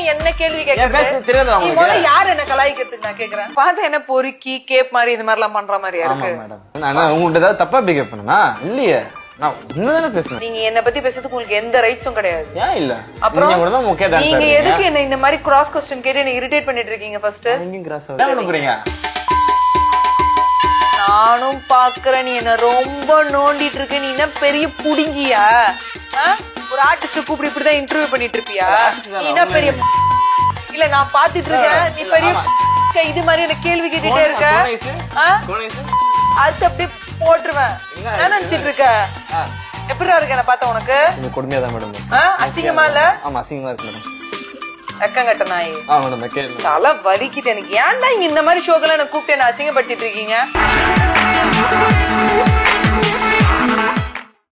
என்ன கேள்வி கேக்குறது? நீ முதல்ல யார் என்ன கலாய்க்கிறதுக்கு நான் கேக்குறேன். பாத்து என்ன பொறுக்கி கேப் மாதிரி இந்த மாதிரி எல்லாம் பண்ற மாதிரியா இருக்கு? உங்கள்கிட்ட ஏதாவது தப்பா பிஹேவ் பண்ணனா? இல்லையே, நான் உண்மைதானே பேசுறேன். நீங்க என்ன பத்தி பேசுறதுக்கு உங்களுக்கு எந்த ரைட்ஸும் கிடையாது. ஏன் இல்ல? அப்புறம் நீங்க எதுக்கு என்ன இந்த மாதிரி கிராஸ் क्वेश्चन கேட்டு என்ன இரிட்டேட் பண்ணிட்டு இருக்கீங்க? ஃபர்ஸ்ட் என்ன பண்ண போறீங்க? நானும் பாக்குறேன், நீ என்ன ரொம்ப நோண்டிட்டு இருக்க. நீ என்ன பெரிய புடுங்கியா? ஒரு ஆர்டிஸ்ட் கூப்பிட்டு இப்படிதான் இன்டர்வியூ பண்ணிட்டு இருப்பியா? நீ என்ன பெரிய இல்ல நான் பாத்துட்டு இருக்கேன். நீ பெரிய இது மாதிரி என்ன கேள்வி கேட்டுட்டே இருக்க. அது அப்படியே போட்டுருவேன். என்ன நினைச்சிட்டு இருக்க? எப்படிதான் இருக்க என்ன பார்த்தா உனக்கு? கொடுமையாதான் மேடம். அசிங்கமா இல்ல? ஆமா அசிங்கமா இருக்கு மேடம். வெக்கங்கட்ட நாய். தலை வலிக்குது எனக்கு. ஏன்டா இங்க இந்த மாதிரி ஷோக்கெல்லாம் என்ன கூப்பிட்டு என்ன அசிங்கப்படுத்திட்டு இருக்கீங்க?